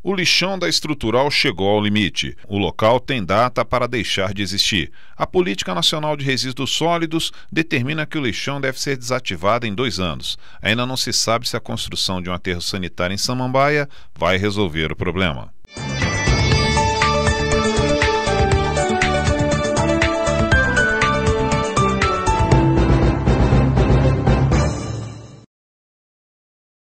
O lixão da estrutural chegou ao limite. O local tem data para deixar de existir. A Política Nacional de Resíduos Sólidos determina que o lixão deve ser desativado em 2 anos. Ainda não se sabe se a construção de um aterro sanitário em Samambaia vai resolver o problema.